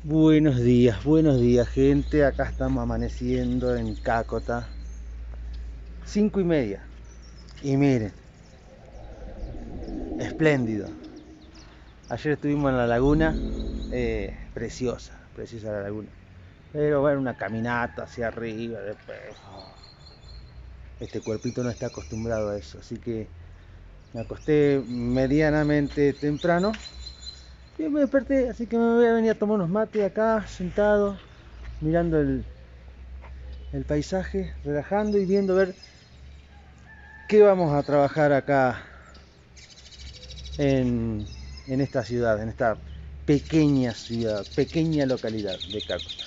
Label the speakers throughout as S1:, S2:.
S1: buenos días gente, acá estamos amaneciendo en Cácota, 5:30 y miren, espléndido. Ayer estuvimos en la laguna, preciosa la laguna, pero bueno, una caminata hacia arriba, después, este cuerpito no está acostumbrado a eso, así que me acosté medianamente temprano y me desperté, así que me voy a venir a tomar unos mates acá, sentado, mirando el paisaje, relajando y viendo ver qué vamos a trabajar acá en, en esta ciudad, en esta pequeña ciudad, pequeña localidad de Cácota.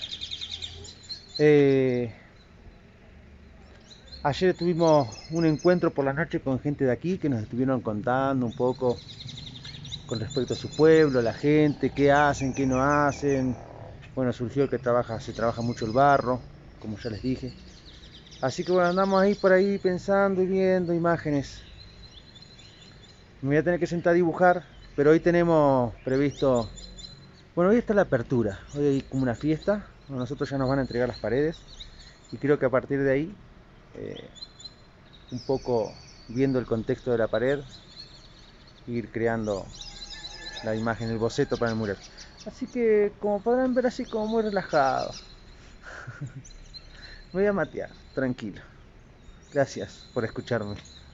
S1: Ayer tuvimos un encuentro por la noche con gente de aquí que nos estuvieron contando un poco con respecto a su pueblo, la gente, qué hacen, qué no hacen. Bueno, surgió que se trabaja mucho el barro, como ya les dije. Así que bueno, andamos ahí por ahí pensando y viendo imágenes. Me voy a tener que sentar a dibujar, pero hoy tenemos previsto, bueno, hoy está la apertura, hoy hay como una fiesta, a nosotros ya nos van a entregar las paredes y creo que a partir de ahí, eh, un poco viendo el contexto de la pared, ir creando la imagen, el boceto para el mural. Así que como podrán ver, así como muy relajado, me voy a matear, tranquilo. Gracias por escucharme.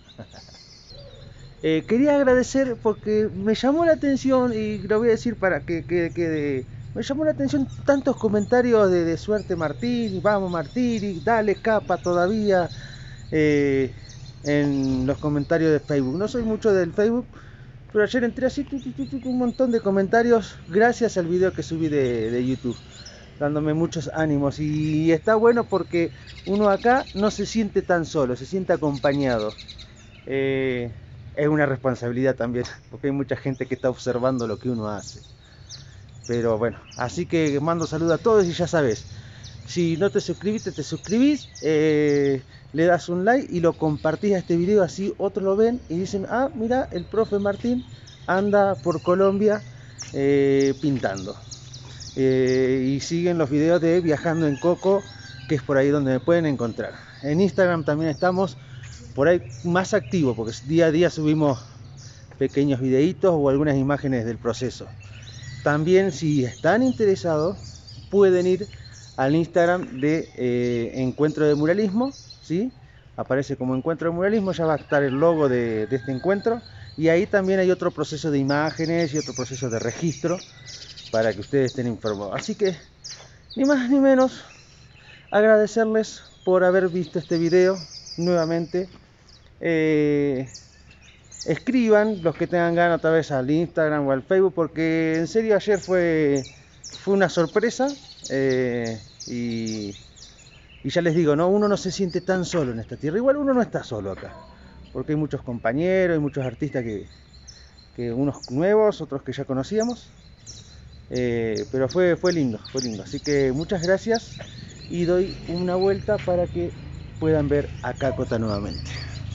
S1: Quería agradecer porque me llamó la atención, y lo voy a decir para que quede. Me llamó la atención tantos comentarios de suerte Martín, vamos Martín, y dale capa todavía, eh, en los comentarios de Facebook. No soy mucho del Facebook, pero ayer entré así, un montón de comentarios gracias al video que subí de YouTube, dándome muchos ánimos. Y está bueno porque uno acá no se siente tan solo, se siente acompañado. Eh, es una responsabilidad también, porque hay mucha gente que está observando lo que uno hace. Pero bueno, así que mando saludos a todos y ya sabes, si no te suscribiste, te suscribís, le das un like y lo compartís a este video, así otros lo ven y dicen, ah, mira, el profe Martín anda por Colombia pintando. Y siguen los videos de Viajando en Coco, que es por ahí donde me pueden encontrar. En Instagram también estamos por ahí más activo, porque día a día subimos pequeños videitos o algunas imágenes del proceso. También, si están interesados, pueden ir al Instagram de Encuentro de Muralismo, ¿sí? Aparece como Encuentro de Muralismo, ya va a estar el logo de este encuentro. Y ahí también hay otro proceso de imágenes y otro proceso de registro para que ustedes estén informados. Así que, ni más ni menos, agradecerles por haber visto este video nuevamente. Eh, Escriban los que tengan ganas otra vez al Instagram o al Facebook, porque en serio ayer fue una sorpresa, eh, y, y ya les digo, ¿no? Uno no se siente tan solo en esta tierra. Igual uno no está solo acá, porque hay muchos compañeros, hay muchos artistas que unos nuevos, otros que ya conocíamos, pero fue lindo, fue lindo. Así que muchas gracias y doy una vuelta para que puedan ver a Cácota nuevamente.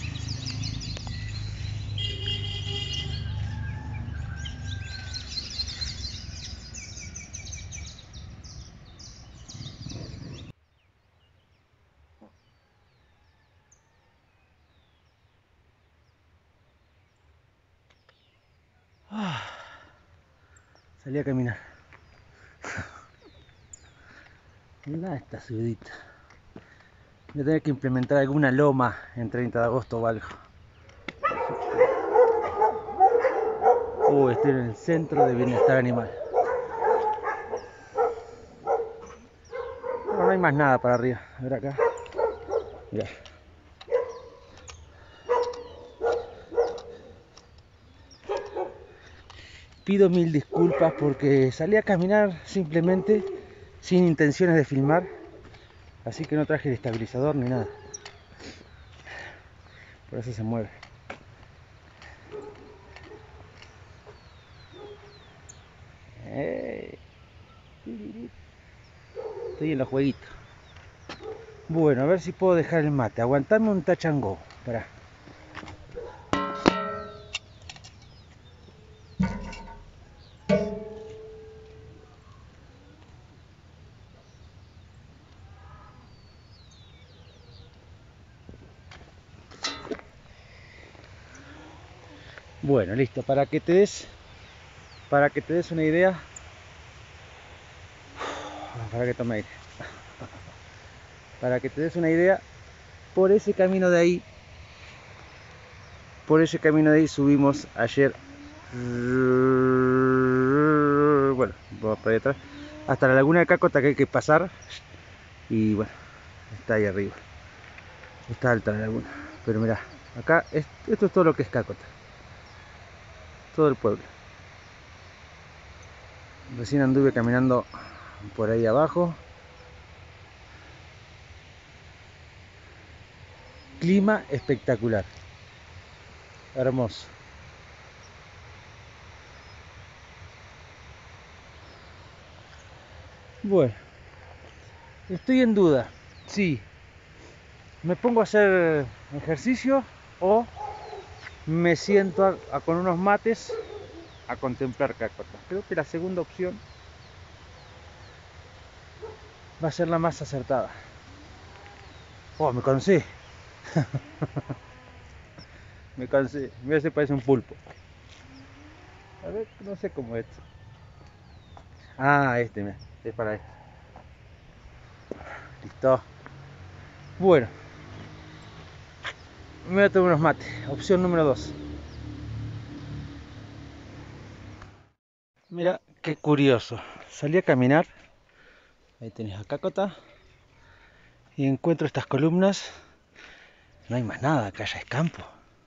S1: Salí a caminar. Mirá esta subidita. Voy a tener que implementar alguna loma en 30 de agosto o algo. Estoy en el centro de bienestar animal. No, no hay más nada para arriba. A ver acá. Mirá. Pido mil disculpas porque salí a caminar simplemente sin intenciones de filmar. Así que no traje el estabilizador ni nada. Por eso se mueve. Estoy en los jueguitos. Bueno, a ver si puedo dejar el mate. Aguantame un touch and go. Pará. Bueno, listo, para que te des una idea, para que tome aire, para que te des una idea, por ese camino de ahí subimos ayer, bueno, vamos para ahí atrás, hasta la laguna de Cácota, que hay que pasar, y bueno, está ahí arriba, está alta la laguna, pero mirá, acá, esto es todo lo que es Cácota, todo el pueblo. Recién anduve caminando por ahí abajo. Clima espectacular, hermoso. Bueno, estoy en duda si me pongo a hacer ejercicio o me siento con unos mates a contemplar Cácota. Creo que la segunda opción va a ser la más acertada. Oh, me cansé. Me cansé. Mira, se parece un pulpo. A ver, no sé cómo es. Ah, mira, es para esto. Listo. Bueno, me voy a tomar unos mates. Opción número 2. Mira, qué curioso. Salí a caminar. Ahí tenés a Cácota. Y encuentro estas columnas. No hay más nada, acá ya es campo.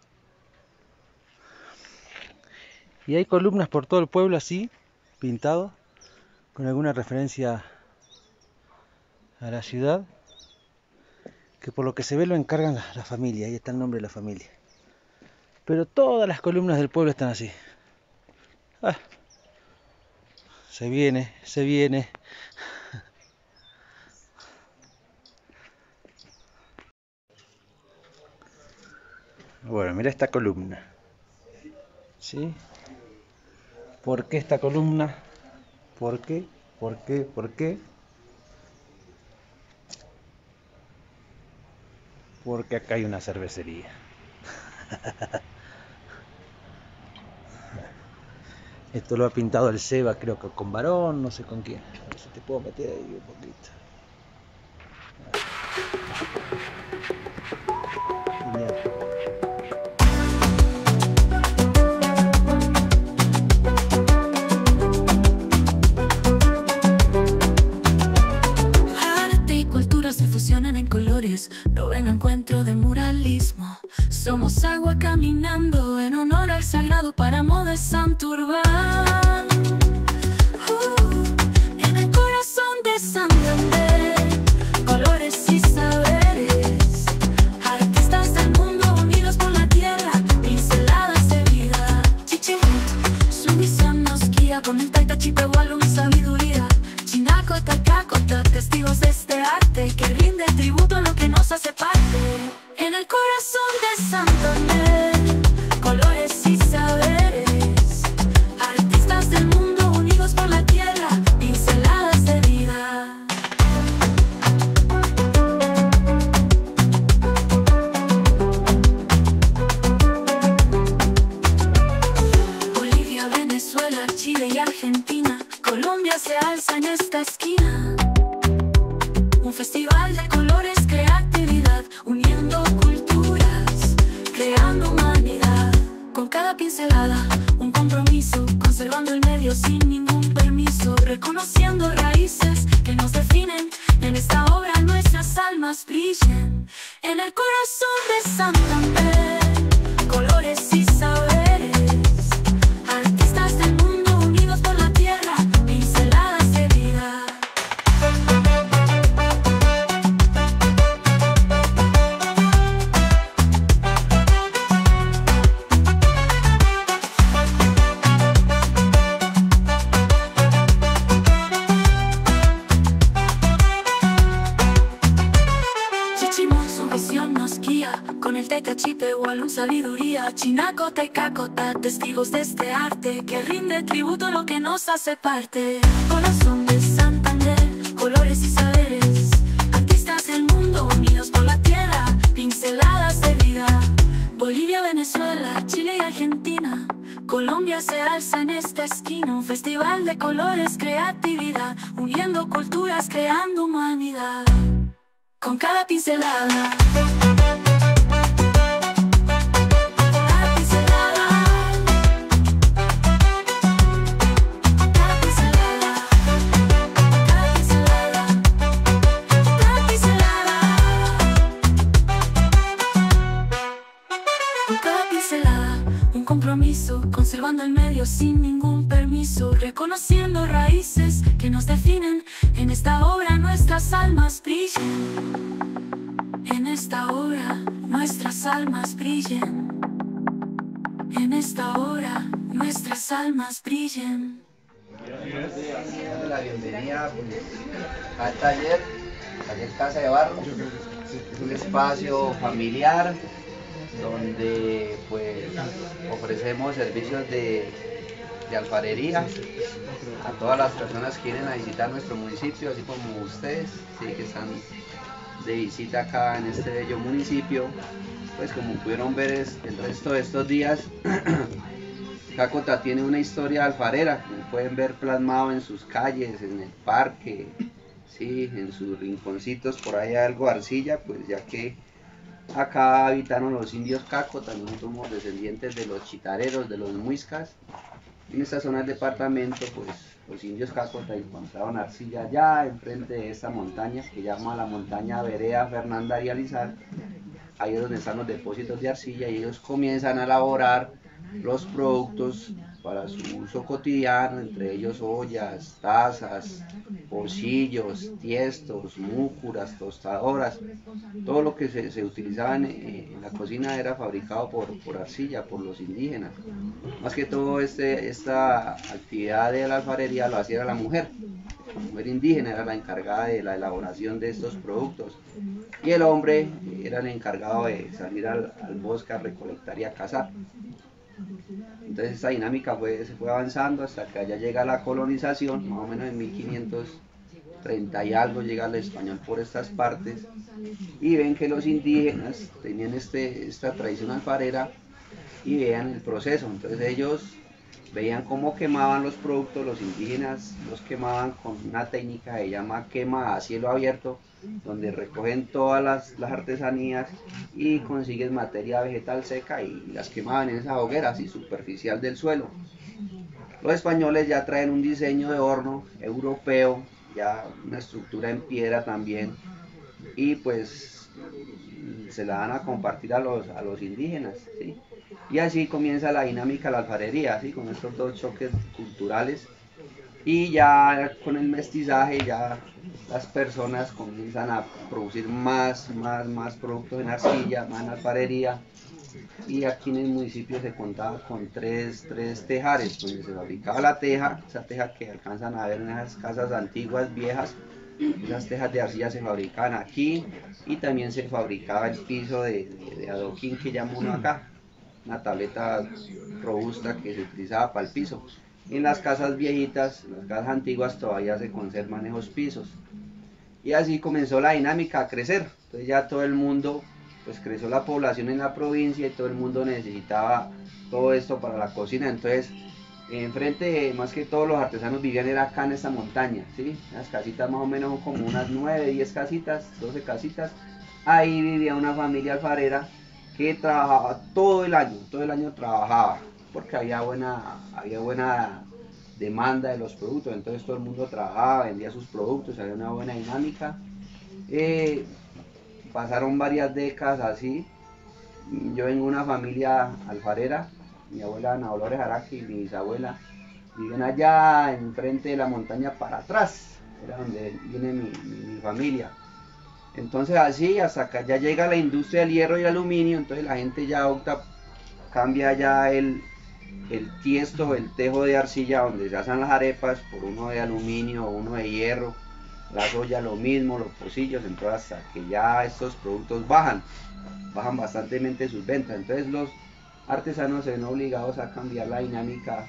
S1: Y hay columnas por todo el pueblo así, pintado, con alguna referencia a la ciudad, que por lo que se ve lo encargan la familia, ahí está el nombre de la familia. Pero todas las columnas del pueblo están así. Ah, se viene, se viene. Bueno, mira esta columna. ¿Sí? ¿Por qué esta columna? ¿Por qué? ¿Por qué? ¿Por qué? Porque acá hay una cervecería. Esto lo ha pintado el Seba, creo que con varón, no sé con quién. A ver si te puedo meter ahí un poquito. Genial.
S2: No ven encuentro de muralismo. Somos agua caminando en honor al sagrado páramo de Santurbán. En el corazón de Santander, colores y saberes, artistas del mundo unidos por la tierra, pinceladas de vida. Chichimut, su visión nos guía con el Taita Chipehualum sabiduría. Chinacota, Cácota, testigos de este arte que rinde tributo a lo que nos hace parte. En el corazón de Santander, colores y saberes, artistas del mundo unidos por la tierra, pinceladas de vida. Bolivia, Venezuela, Chile y Argentina, Colombia se alza en esta esquina. Un festival de colores, creatividad, uniendo culturas, creando humanidad. Con cada pincelada, un compromiso, conservando el medio sin ningún permiso, reconociendo raíces que nos definen. En esta obra nuestras almas brillan. En el corazón de Santander, colores y saberes, artistas del mundo unidos por la tierra, pinceladas de vida. Con el Taita Chipehualum sabiduría, Chinacota y Cácota, testigos de este arte que rinde tributo a lo que nos hace parte. Corazón de Santander, colores y saberes, artistas del mundo unidos por la tierra, pinceladas de vida. Bolivia, Venezuela, Chile y Argentina, Colombia se alza en esta esquina, un festival de colores, creatividad, uniendo culturas, creando humanidad, con cada pincelada. Un compromiso, conservando el medio sin ningún permiso, reconociendo raíces que nos definen. En esta obra nuestras almas brillan. En esta obra nuestras almas brillan. En esta obra nuestras almas brillan.
S3: La bienvenida al taller Casa de Barro. Es un espacio familiar donde pues ofrecemos servicios de alfarería a todas las personas que vienen a visitar nuestro municipio, así como ustedes, ¿sí?, que están de visita acá en este bello municipio. Pues como pudieron ver el resto de estos días, Cácota tiene una historia alfarera, como pueden ver plasmado en sus calles, en el parque, ¿sí?, en sus rinconcitos, por ahí hay algo de arcilla, pues ya que acá habitaron los indios Cácota. Nosotros somos descendientes de los chitareros, de los muiscas. En esta zona del departamento, pues los indios Cácota encontraron arcilla allá enfrente de esta montaña que llama la montaña Vereda Fernanda Arializar. Ahí es donde están los depósitos de arcilla y ellos comienzan a elaborar los productos para su uso cotidiano, entre ellos ollas, tazas, pocillos, tiestos, múcuras, tostadoras. Todo lo que se utilizaba en la cocina era fabricado por arcilla, por los indígenas. Más que todo esta actividad de la alfarería lo hacía la mujer. La mujer indígena era la encargada de la elaboración de estos productos y el hombre era el encargado de salir al bosque a recolectar y a cazar. Entonces esta dinámica se fue avanzando hasta que allá llega la colonización, más o menos en 1530 y algo llega el español por estas partes y ven que los indígenas tenían esta tradición alfarera y veían el proceso. Entonces ellos veían cómo quemaban los productos, los indígenas los quemaban con una técnica que se llama quema a cielo abierto, donde recogen todas las artesanías y consiguen materia vegetal seca y las quemaban en esa hoguera así superficial del suelo. Los españoles ya traen un diseño de horno europeo, ya una estructura en piedra también, y pues se la dan a compartir a los indígenas, ¿sí? Y así comienza la dinámica de la alfarería, ¿sí?, con estos dos choques culturales. Y ya con el mestizaje ya las personas comienzan a producir más productos en arcilla, más en alfarería. Y aquí en el municipio se contaba con tres tejares donde se fabricaba la teja, esa teja que alcanzan a ver en esas casas antiguas, viejas. Esas tejas de arcilla se fabricaban aquí y también se fabricaba el piso de adoquín que llama uno acá, una tableta robusta que se utilizaba para el piso. En las casas viejitas, en las casas antiguas todavía se conservan esos pisos. Y así comenzó la dinámica a crecer. Entonces ya todo el mundo, pues creció la población en la provincia y todo el mundo necesitaba todo esto para la cocina. Entonces enfrente, más que todos los artesanos vivían era acá en esta montaña, ¿sí? Las casitas más o menos como unas 9, 10 casitas, 12 casitas. Ahí vivía una familia alfarera que trabajaba todo el año trabajaba, porque había buena demanda de los productos. Entonces todo el mundo trabajaba, vendía sus productos, había una buena dinámica. Pasaron varias décadas así. Yo vengo de una familia alfarera, mi abuela Ana Dolores Araki y mi bisabuela viven allá enfrente de la montaña para atrás, era donde viene mi familia. Entonces así hasta acá ya llega la industria del hierro y el aluminio. Entonces la gente ya cambia ya el tiesto, el tejo de arcilla donde se hacen las arepas por uno de aluminio o uno de hierro, las ollas lo mismo, los pocillos. Entonces hasta que ya estos productos bajan bastante sus ventas. Entonces los artesanos se ven obligados a cambiar la dinámica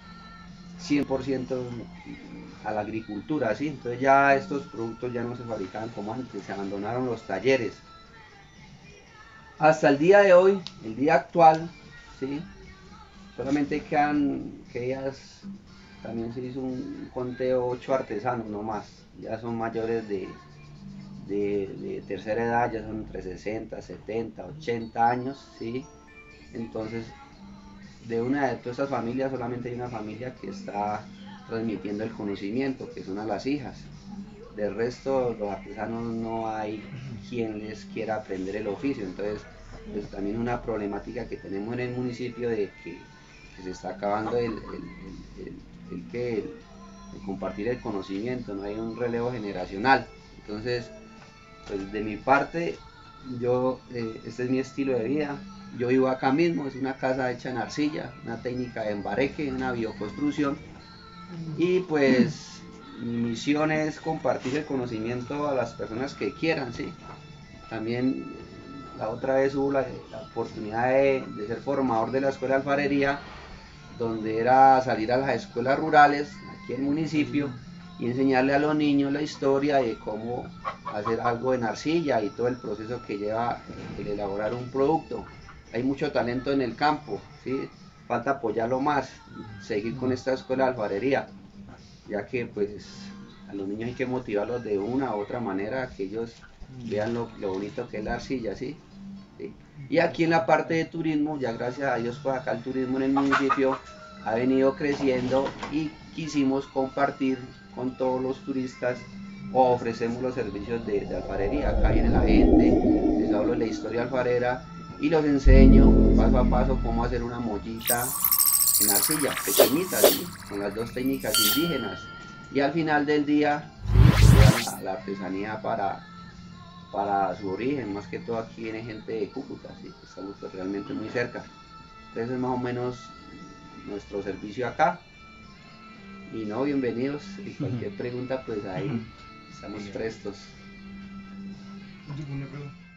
S3: 100% a la agricultura, ¿sí? Entonces ya estos productos ya no se fabricaban como antes, se abandonaron los talleres. Hasta el día de hoy, el día actual, ¿sí?, solamente quedan, que ellas, también se hizo un conteo, 8 artesanos no más, ya son mayores de tercera edad, ya son entre 60, 70, 80 años, ¿sí? Entonces, de una de todas esas familias, solamente hay una familia que está transmitiendo el conocimiento, que son a las hijas. Del resto, los artesanos no hay quien les quiera aprender el oficio, entonces pues, también es una problemática que tenemos en el municipio de que se está acabando el compartir el conocimiento, no hay un relevo generacional. Entonces, pues de mi parte, este es mi estilo de vida. Yo vivo acá mismo, es una casa hecha en arcilla, una técnica de embareque, una bioconstrucción, y pues mi misión es compartir el conocimiento a las personas que quieran, ¿sí? También la otra vez hubo la oportunidad de ser formador de la escuela de alfarería, donde era salir a las escuelas rurales, aquí en el municipio, y enseñarle a los niños la historia de cómo hacer algo en arcilla y todo el proceso que lleva el elaborar un producto. Hay mucho talento en el campo, ¿sí? Falta apoyarlo más, seguir con esta escuela de alfarería, ya que pues a los niños hay que motivarlos de una u otra manera, que ellos vean lo bonito que es la arcilla, ¿sí? ¿Sí? Y aquí en la parte de turismo, ya gracias a Dios, pues acá el turismo en el municipio ha venido creciendo y quisimos compartir con todos los turistas, o ofrecemos los servicios de alfarería. Acá viene la gente, les hablo de la historia alfarera y los enseño paso a paso cómo hacer una mollita en arcilla, pequeñita, ¿sí? Con las dos técnicas indígenas. Y al final del día, ¿sí? la artesanía para su origen, más que todo aquí viene gente de Cúcuta, ¿sí? Estamos pues realmente muy cerca. Entonces es más o menos nuestro servicio acá. Y no, bienvenidos, y cualquier pregunta pues ahí estamos prestos.